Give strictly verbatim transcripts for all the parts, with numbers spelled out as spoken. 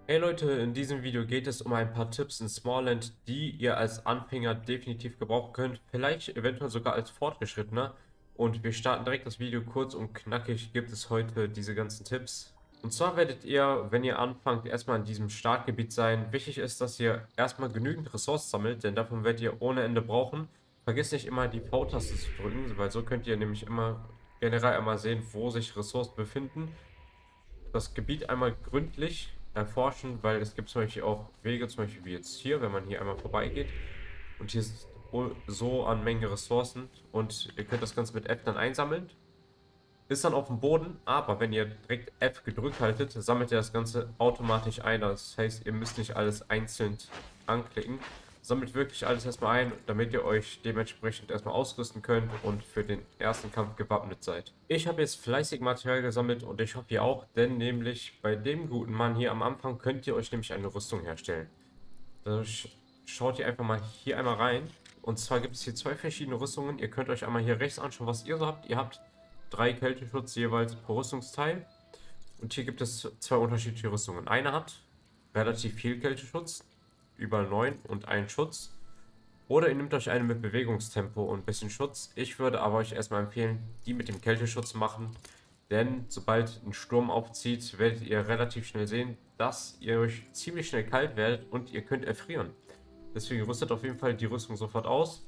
Hey Leute, in diesem Video geht es um ein paar Tipps in Smallland, die ihr als Anfänger definitiv gebrauchen könnt, vielleicht eventuell sogar als Fortgeschrittener. Und wir starten direkt das Video. Kurz und knackig gibt es heute diese ganzen Tipps. Und zwar werdet ihr, wenn ihr anfangt, erstmal in diesem Startgebiet sein. Wichtig ist, dass ihr erstmal genügend Ressourcen sammelt, denn davon werdet ihr ohne Ende brauchen. Vergesst nicht immer die V-Taste zu drücken, weil so könnt ihr nämlich immer generell einmal sehen, wo sich Ressourcen befinden, das Gebiet einmal gründlich erforschen, weil es gibt zum Beispiel auch Wege, zum Beispiel wie jetzt hier, wenn man hier einmal vorbeigeht. Und hier ist so an Menge Ressourcen und ihr könnt das Ganze mit F dann einsammeln. Ist dann auf dem Boden, aber wenn ihr direkt F gedrückt haltet, sammelt ihr das Ganze automatisch ein. Das heißt, ihr müsst nicht alles einzeln anklicken. Sammelt wirklich alles erstmal ein, damit ihr euch dementsprechend erstmal ausrüsten könnt und für den ersten Kampf gewappnet seid. Ich habe jetzt fleißig Material gesammelt und ich hoffe ihr auch, denn nämlich bei dem guten Mann hier am Anfang könnt ihr euch nämlich eine Rüstung herstellen. Da schaut ihr einfach mal hier einmal rein. Und zwar gibt es hier zwei verschiedene Rüstungen. Ihr könnt euch einmal hier rechts anschauen, was ihr so habt. Ihr habt drei Kälteschutz jeweils pro Rüstungsteil. Und hier gibt es zwei unterschiedliche Rüstungen. Eine hat relativ viel Kälteschutz, über neun und einen Schutz. Oder ihr nehmt euch eine mit Bewegungstempo und ein bisschen Schutz. Ich würde aber euch erstmal empfehlen, die mit dem Kälteschutz machen. Denn sobald ein Sturm aufzieht, werdet ihr relativ schnell sehen, dass ihr euch ziemlich schnell kalt werdet und ihr könnt erfrieren. Deswegen rüstet auf jeden Fall die Rüstung sofort aus.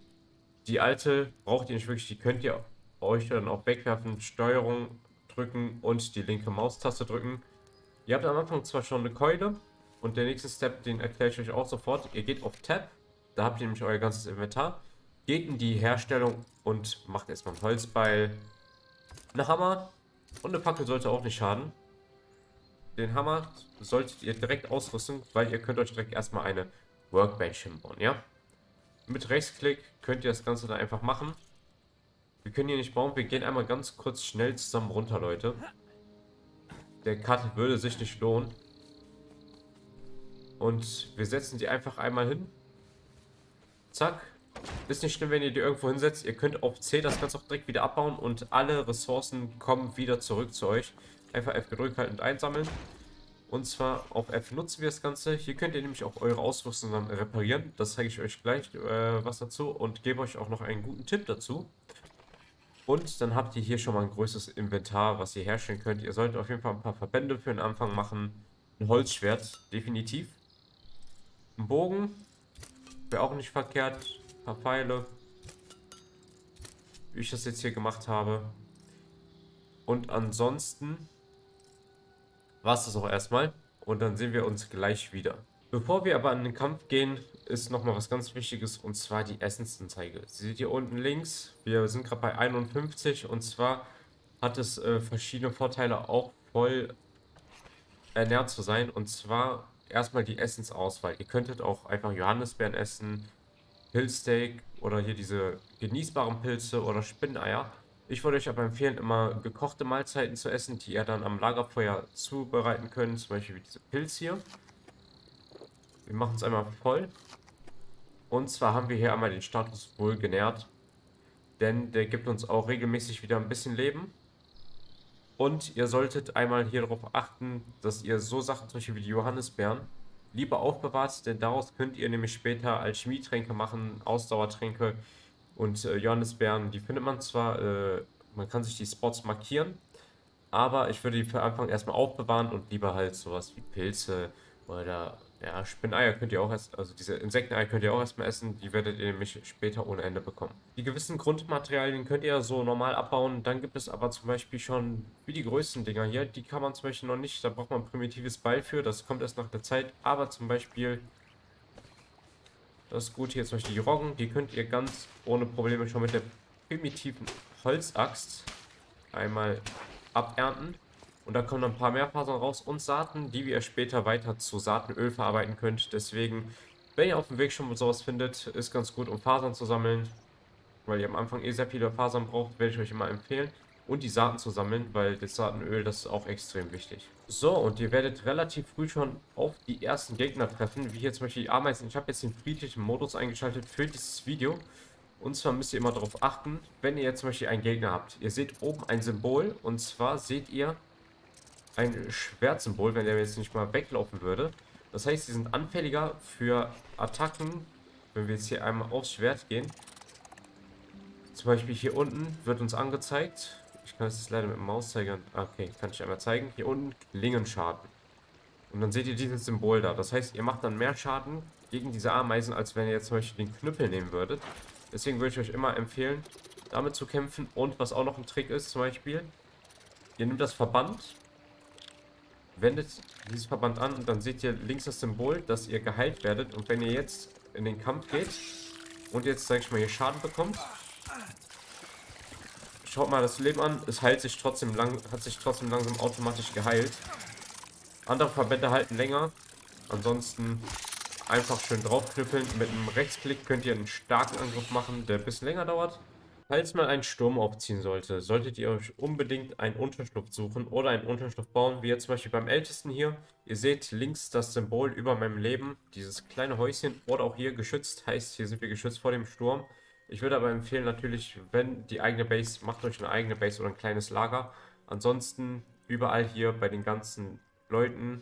Die alte braucht ihr nicht wirklich, die könnt ihr euch dann auch wegwerfen. Steuerung drücken und die linke Maustaste drücken. Ihr habt am Anfang zwar schon eine Keule und der nächste Step, den erkläre ich euch auch sofort. Ihr geht auf Tab, da habt ihr nämlich euer ganzes Inventar. Geht in die Herstellung und macht erstmal einen Holzbeil, einen Hammer und eine Fackel sollte auch nicht schaden. Den Hammer solltet ihr direkt ausrüsten, weil ihr könnt euch direkt erstmal eine Workbench hinbauen, ja? Mit Rechtsklick könnt ihr das Ganze dann einfach machen. Wir können hier nicht bauen, wir gehen einmal ganz kurz schnell zusammen runter, Leute. Der Cut würde sich nicht lohnen. Und wir setzen die einfach einmal hin. Zack. Ist nicht schlimm, wenn ihr die irgendwo hinsetzt. Ihr könnt auf C das Ganze auch direkt wieder abbauen und alle Ressourcen kommen wieder zurück zu euch. Einfach F gedrückt halten und einsammeln. Und zwar auf F nutzen wir das Ganze. Hier könnt ihr nämlich auch eure Ausrüstung dann reparieren. Das zeige ich euch gleich äh, was dazu und gebe euch auch noch einen guten Tipp dazu. Und dann habt ihr hier schon mal ein größeres Inventar, was ihr herstellen könnt. Ihr solltet auf jeden Fall ein paar Verbände für den Anfang machen. Ein Holzschwert, definitiv. Ein Bogen, wäre auch nicht verkehrt. Ein paar Pfeile, wie ich das jetzt hier gemacht habe. Und ansonsten war es das auch erstmal. Und dann sehen wir uns gleich wieder. Bevor wir aber an den Kampf gehen, ist nochmal was ganz Wichtiges, und zwar die Essensanzeige. Sie seht hier unten links, wir sind gerade bei einundfünfzig, und zwar hat es äh, verschiedene Vorteile, auch voll ernährt zu sein. Und zwar erstmal die Essensauswahl. Ihr könntet auch einfach Johannisbeeren essen, Pilzsteak oder hier diese genießbaren Pilze oder Spinneier. Ich würde euch aber empfehlen, immer gekochte Mahlzeiten zu essen, die ihr dann am Lagerfeuer zubereiten könnt. Zum Beispiel wie diese Pilz hier. Wir machen es einmal voll. Und zwar haben wir hier einmal den Status wohl genährt. Denn der gibt uns auch regelmäßig wieder ein bisschen Leben. Und ihr solltet einmal hier darauf achten, dass ihr so Sachen zum Beispiel wie die Johannisbeeren lieber aufbewahrt, denn daraus könnt ihr nämlich später Alchemietränke machen, Ausdauertränke und äh, Johannisbeeren. Die findet man zwar, äh, man kann sich die Spots markieren, aber ich würde die für Anfang erstmal aufbewahren und lieber halt sowas wie Pilze oder ja, Spinneier könnt ihr auch erst, also diese Insekteneier könnt ihr auch erstmal essen, die werdet ihr nämlich später ohne Ende bekommen. Die gewissen Grundmaterialien könnt ihr so normal abbauen, dann gibt es aber zum Beispiel schon, wie die größten Dinger hier, die kann man zum Beispiel noch nicht, da braucht man ein primitives Beil für, das kommt erst nach der Zeit, aber zum Beispiel das Gute hier, zum Beispiel die Roggen, die könnt ihr ganz ohne Probleme schon mit der primitiven Holzaxt einmal abernten. Und da kommen dann ein paar mehr Fasern raus und Saaten, die ihr später weiter zu Saatenöl verarbeiten könnt. Deswegen, wenn ihr auf dem Weg schon sowas findet, ist ganz gut, um Fasern zu sammeln. Weil ihr am Anfang eh sehr viele Fasern braucht, werde ich euch immer empfehlen. Und die Saaten zu sammeln, weil das Saatenöl, das ist auch extrem wichtig. So, und ihr werdet relativ früh schon auf die ersten Gegner treffen, wie hier zum Beispiel die Ameisen. Ich habe jetzt den friedlichen Modus eingeschaltet für dieses Video. Und zwar müsst ihr immer darauf achten, wenn ihr jetzt zum Beispiel einen Gegner habt. Ihr seht oben ein Symbol, und zwar seht ihr ein Schwertsymbol, wenn der jetzt nicht mal weglaufen würde. Das heißt, sie sind anfälliger für Attacken, wenn wir jetzt hier einmal aufs Schwert gehen. Zum Beispiel hier unten wird uns angezeigt, ich kann es jetzt leider mit dem Mauszeiger, okay, kann ich einmal zeigen, hier unten Klingenschaden. Und dann seht ihr dieses Symbol da. Das heißt, ihr macht dann mehr Schaden gegen diese Ameisen, als wenn ihr jetzt zum Beispiel den Knüppel nehmen würdet. Deswegen würde ich euch immer empfehlen, damit zu kämpfen. Und was auch noch ein Trick ist, zum Beispiel, ihr nehmt das Verband, wendet dieses Verband an und dann seht ihr links das Symbol, dass ihr geheilt werdet. Und wenn ihr jetzt in den Kampf geht und jetzt, sag ich mal, hier Schaden bekommt, schaut mal das Leben an, es heilt sich trotzdem lang, hat sich trotzdem langsam automatisch geheilt. Andere Verbände halten länger. Ansonsten einfach schön draufknüppeln. Mit einem Rechtsklick könnt ihr einen starken Angriff machen, der ein bisschen länger dauert. Falls mal ein Sturm aufziehen sollte, solltet ihr euch unbedingt einen Unterschlupf suchen oder einen Unterschlupf bauen, wie jetzt zum Beispiel beim Ältesten hier. Ihr seht links das Symbol über meinem Leben, dieses kleine Häuschen, oder auch hier geschützt, heißt hier sind wir geschützt vor dem Sturm. Ich würde aber empfehlen natürlich, wenn die eigene Base, macht euch eine eigene Base oder ein kleines Lager. Ansonsten überall hier bei den ganzen Leuten,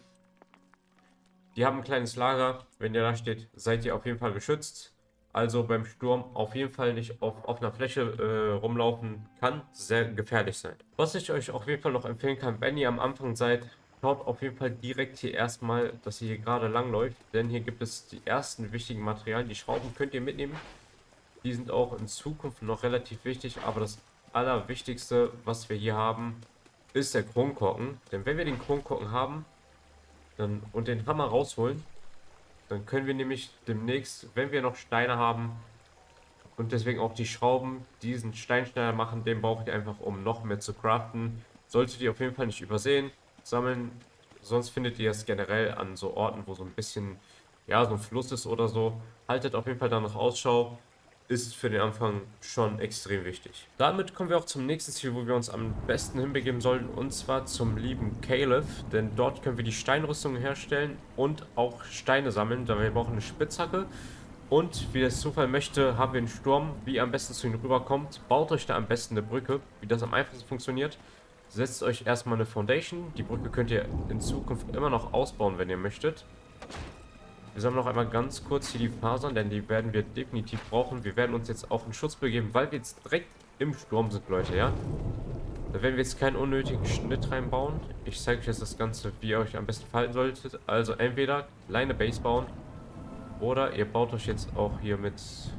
die haben ein kleines Lager, wenn ihr da steht, seid ihr auf jeden Fall geschützt. Also beim Sturm auf jeden Fall nicht auf offener Fläche äh, rumlaufen, kann sehr gefährlich sein. Was ich euch auf jeden Fall noch empfehlen kann, wenn ihr am Anfang seid, schaut auf jeden Fall direkt hier erstmal, dass ihr hier gerade lang läuft, denn hier gibt es die ersten wichtigen Materialien. Die Schrauben könnt ihr mitnehmen, die sind auch in Zukunft noch relativ wichtig, aber das Allerwichtigste, was wir hier haben, ist der Kronkorken. Denn wenn wir den Kronkorken haben dann, und den Hammer rausholen, dann können wir nämlich demnächst, wenn wir noch Steine haben und deswegen auch die Schrauben, diesen Steinschneider machen, den braucht ihr einfach, um noch mehr zu craften. Solltet ihr auf jeden Fall nicht übersehen, sammeln, sonst findet ihr es generell an so Orten, wo so ein bisschen, ja, so ein Fluss ist oder so. Haltet auf jeden Fall danach Ausschau. Ist für den Anfang schon extrem wichtig. Damit kommen wir auch zum nächsten Ziel, wo wir uns am besten hinbegeben sollten, und zwar zum lieben Caleb, denn dort können wir die Steinrüstungen herstellen und auch Steine sammeln, da wir brauchen eine Spitzhacke und wie das Zufall möchte, haben wir einen Sturm, wie ihr am besten zu ihm rüberkommt. Baut euch da am besten eine Brücke, wie das am einfachsten funktioniert. Setzt euch erstmal eine Foundation, die Brücke könnt ihr in Zukunft immer noch ausbauen, wenn ihr möchtet. Wir sammeln noch einmal ganz kurz hier die Fasern, denn die werden wir definitiv brauchen. Wir werden uns jetzt auf den Schutz begeben, weil wir jetzt direkt im Sturm sind, Leute, ja. Da werden wir jetzt keinen unnötigen Schnitt reinbauen. Ich zeige euch jetzt das Ganze, wie ihr euch am besten verhalten solltet. Also entweder kleine Base bauen oder ihr baut euch jetzt auch hier mit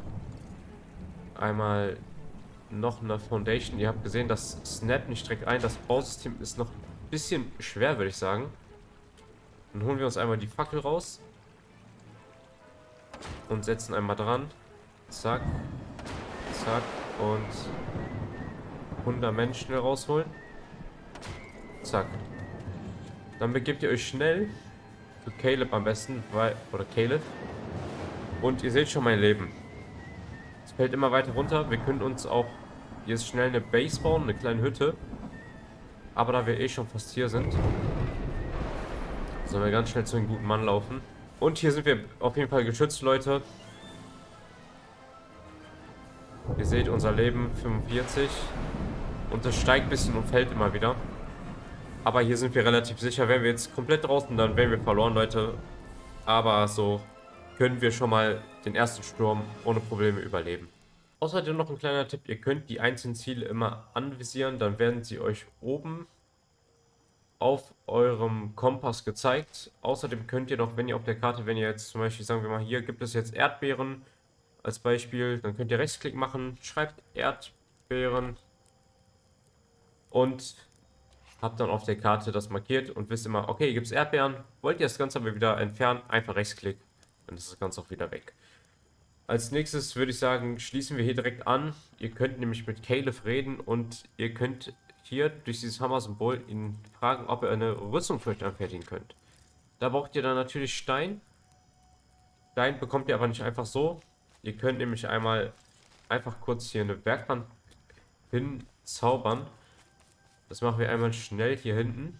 einmal noch eine Foundation. Ihr habt gesehen, das snappt nicht direkt ein. Das Bausystem ist noch ein bisschen schwer, würde ich sagen. Dann holen wir uns einmal die Fackel raus. Und setzen einmal dran. Zack. Zack. Und Fundament schnell rausholen. Zack. Dann begebt ihr euch schnell zu Caleb am besten, weil, oder Caleb. Und ihr seht schon mein Leben. Es fällt immer weiter runter. Wir können uns auch jetzt schnell eine Base bauen, eine kleine Hütte. Aber da wir eh schon fast hier sind, sollen wir ganz schnell zu einem guten Mann laufen. Und hier sind wir auf jeden Fall geschützt, Leute. Ihr seht unser Leben, fünfundvierzig. Und es steigt ein bisschen und fällt immer wieder. Aber hier sind wir relativ sicher. Wären wir jetzt komplett draußen, dann wären wir verloren, Leute. Aber so können wir schon mal den ersten Sturm ohne Probleme überleben. Außerdem noch ein kleiner Tipp. Ihr könnt die einzelnen Ziele immer anvisieren. Dann werden sie euch oben auf eurem Kompass gezeigt. Außerdem könnt ihr noch, wenn ihr auf der Karte, wenn ihr jetzt zum Beispiel, sagen wir mal, hier gibt es jetzt Erdbeeren als Beispiel, dann könnt ihr Rechtsklick machen, schreibt Erdbeeren und habt dann auf der Karte das markiert und wisst immer, okay, hier gibt es Erdbeeren. Wollt ihr das Ganze aber wieder entfernen, einfach Rechtsklick, dann ist das Ganze auch wieder weg. Als nächstes würde ich sagen, schließen wir hier direkt an. Ihr könnt nämlich mit Caleb reden und ihr könnt hier durch dieses Hammer-Symbol ihn fragen, ob ihr eine Rüstung für euch anfertigen könnt. Da braucht ihr dann natürlich Stein. Stein bekommt ihr aber nicht einfach so. Ihr könnt nämlich einmal einfach kurz hier eine Werkbank hinzaubern. Das machen wir einmal schnell hier hinten.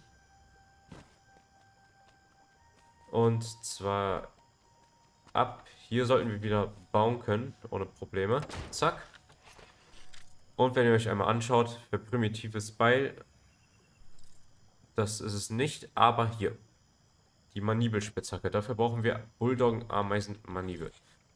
Und zwar ab hier sollten wir wieder bauen können, ohne Probleme. Zack. Und wenn ihr euch einmal anschaut, für primitives Beil, das ist es nicht, aber hier. Die Manibelspitzhacke. Dafür brauchen wir Bulldoggen, Ameisen, Manibel.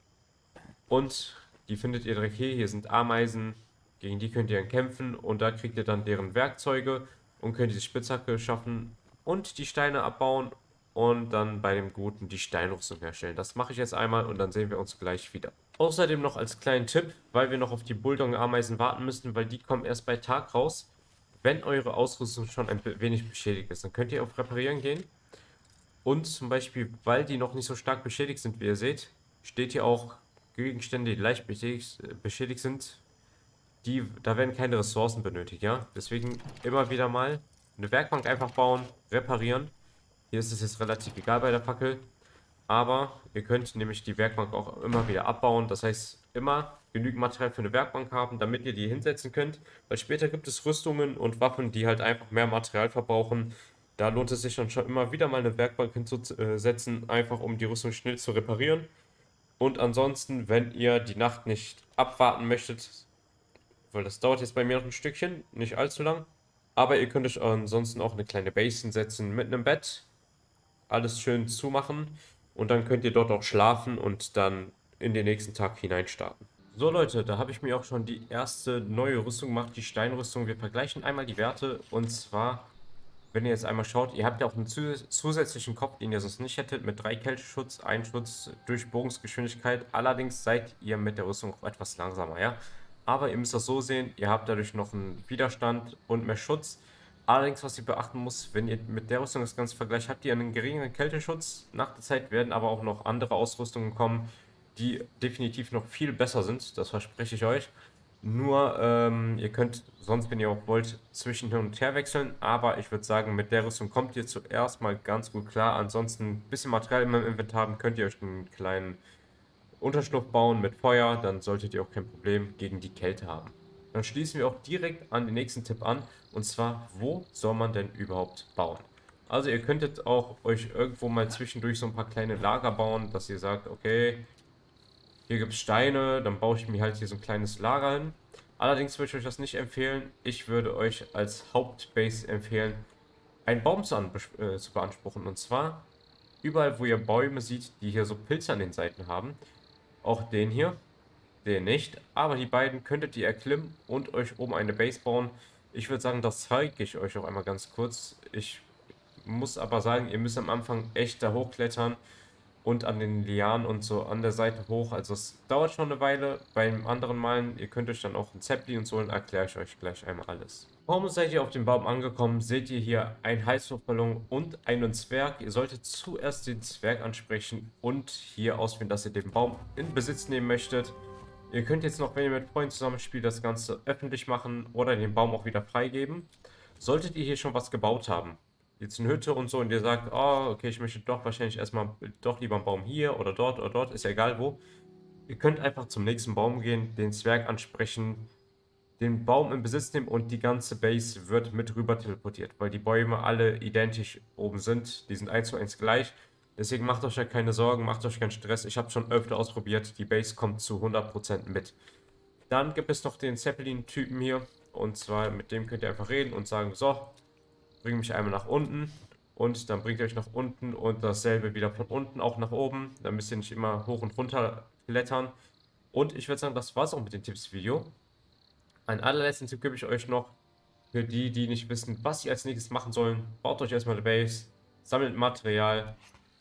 Und die findet ihr direkt hier. Hier sind Ameisen, gegen die könnt ihr dann kämpfen und da kriegt ihr dann deren Werkzeuge und könnt diese Spitzhacke schaffen und die Steine abbauen und dann bei dem Guten die Steinrüstung herstellen. Das mache ich jetzt einmal und dann sehen wir uns gleich wieder. Außerdem noch als kleinen Tipp, weil wir noch auf die Bulldoggen-Ameisen warten müssen, weil die kommen erst bei Tag raus. Wenn eure Ausrüstung schon ein wenig beschädigt ist, dann könnt ihr auf Reparieren gehen. Und zum Beispiel, weil die noch nicht so stark beschädigt sind, wie ihr seht, steht hier auch Gegenstände, die leicht beschädigt, beschädigt sind, die, da werden keine Ressourcen benötigt, ja. Deswegen immer wieder mal eine Werkbank einfach bauen, reparieren. Hier ist es jetzt relativ egal bei der Fackel, aber ihr könnt nämlich die Werkbank auch immer wieder abbauen. Das heißt, immer genügend Material für eine Werkbank haben, damit ihr die hinsetzen könnt, weil später gibt es Rüstungen und Waffen, die halt einfach mehr Material verbrauchen. Da lohnt es sich dann schon immer wieder mal eine Werkbank hinzusetzen, einfach um die Rüstung schnell zu reparieren. Und ansonsten, wenn ihr die Nacht nicht abwarten möchtet, weil das dauert jetzt bei mir noch ein Stückchen, nicht allzu lang, aber ihr könnt euch ansonsten auch eine kleine Base hinsetzen mit einem Bett, alles schön zumachen und dann könnt ihr dort auch schlafen und dann in den nächsten Tag hinein starten. So Leute, da habe ich mir auch schon die erste neue Rüstung gemacht, die Steinrüstung. Wir vergleichen einmal die Werte und zwar, wenn ihr jetzt einmal schaut, ihr habt ja auch einen zusätzlichen Kopf, den ihr sonst nicht hättet, mit drei Kälteschutz, ein Schutz, Durchbohrungsgeschwindigkeit. Allerdings seid ihr mit der Rüstung auch etwas langsamer, ja. Aber ihr müsst das so sehen, ihr habt dadurch noch einen Widerstand und mehr Schutz. Allerdings, was ihr beachten muss, wenn ihr mit der Rüstung das Ganze vergleicht, habt ihr einen geringeren Kälteschutz. Nach der Zeit werden aber auch noch andere Ausrüstungen kommen, die definitiv noch viel besser sind, das verspreche ich euch. Nur, ähm, ihr könnt sonst, wenn ihr auch wollt, zwischen hin und her wechseln. Aber ich würde sagen, mit der Rüstung kommt ihr zuerst mal ganz gut klar. Ansonsten ein bisschen Material in meinem Inventar haben, könnt ihr euch einen kleinen Unterschlupf bauen mit Feuer. Dann solltet ihr auch kein Problem gegen die Kälte haben. Dann schließen wir auch direkt an den nächsten Tipp an. Und zwar, wo soll man denn überhaupt bauen? Also ihr könntet auch euch irgendwo mal zwischendurch so ein paar kleine Lager bauen, dass ihr sagt, okay, hier gibt es Steine, dann baue ich mir halt hier so ein kleines Lager hin. Allerdings würde ich euch das nicht empfehlen. Ich würde euch als Hauptbase empfehlen, einen Baum zu, äh, zu beanspruchen. Und zwar überall, wo ihr Bäume seht, die hier so Pilze an den Seiten haben. Auch den hier, den nicht. Aber die beiden könntet ihr erklimmen und euch oben eine Base bauen. Ich würde sagen, das zeige ich euch auch einmal ganz kurz. Ich muss aber sagen, ihr müsst am Anfang echt da hochklettern. Und an den Lianen und so an der Seite hoch. Also es dauert schon eine Weile. Beim anderen Malen, ihr könnt euch dann auch ein Zeppelin und so holen, erkläre ich euch gleich einmal alles. Kaum seid ihr auf dem Baum angekommen, seht ihr hier einen Heißluftballon und einen Zwerg. Ihr solltet zuerst den Zwerg ansprechen und hier auswählen, dass ihr den Baum in Besitz nehmen möchtet. Ihr könnt jetzt noch, wenn ihr mit Freunden zusammenspielt, das Ganze öffentlich machen oder den Baum auch wieder freigeben. Solltet ihr hier schon was gebaut haben, jetzt eine Hütte und so und ihr sagt, oh, okay, ich möchte doch wahrscheinlich erstmal doch lieber einen Baum hier oder dort oder dort, ist ja egal wo. Ihr könnt einfach zum nächsten Baum gehen, den Zwerg ansprechen, den Baum in Besitz nehmen und die ganze Base wird mit rüber teleportiert, weil die Bäume alle identisch oben sind, die sind eins zu eins gleich. Deswegen macht euch ja keine Sorgen, macht euch keinen Stress. Ich habe es schon öfter ausprobiert, die Base kommt zu hundert Prozent mit. Dann gibt es noch den Zeppelin-Typen hier und zwar mit dem könnt ihr einfach reden und sagen, so, bringt mich einmal nach unten und dann bringt ihr euch nach unten und dasselbe wieder von unten auch nach oben. Dann müsst ihr nicht immer hoch und runter klettern. Und ich würde sagen, das war's auch mit dem Tipps-Video. Einen allerletzten Tipp gebe ich euch noch. Für die, die nicht wissen, was sie als nächstes machen sollen, baut euch erstmal eine Base, sammelt Material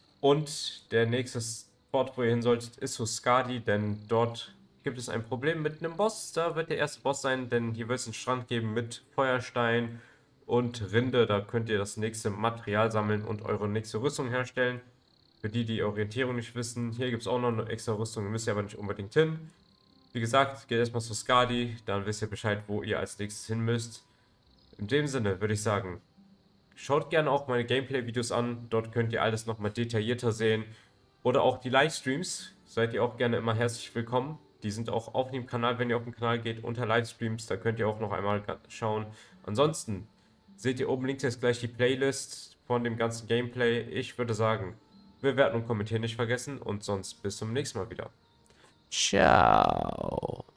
und der nächste Spot, wo ihr hin solltet, ist zu Skadi, denn dort gibt es ein Problem mit einem Boss. Da wird der erste Boss sein, denn hier wird es einen Strand geben mit Feuerstein und Rinde. Da könnt ihr das nächste Material sammeln und eure nächste Rüstung herstellen. Für die, die Orientierung nicht wissen, hier gibt es auch noch eine extra Rüstung, müsst ihr aber nicht unbedingt hin. Wie gesagt, geht erstmal zu Skadi, dann wisst ihr Bescheid, wo ihr als nächstes hin müsst. In dem Sinne würde ich sagen, schaut gerne auch meine Gameplay-Videos an, dort könnt ihr alles nochmal detaillierter sehen. Oder auch die Livestreams, seid ihr auch gerne immer herzlich willkommen. Die sind auch auf dem Kanal, wenn ihr auf den Kanal geht, unter Livestreams, da könnt ihr auch noch einmal schauen. Ansonsten seht ihr oben links jetzt gleich die Playlist von dem ganzen Gameplay. Ich würde sagen, bewerten und kommentieren nicht vergessen und sonst bis zum nächsten Mal wieder. Ciao.